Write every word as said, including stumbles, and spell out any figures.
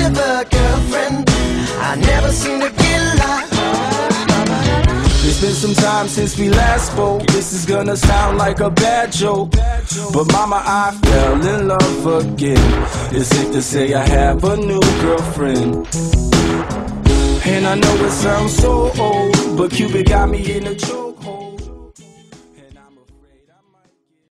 of a girlfriend. I never seem to get lost. It's been some time since we last spoke. This is gonna sound like a bad joke, but mama, I fell in love again. It's safe to say I have a new girlfriend. And I know it sounds so old, but Cupid got me in a choke.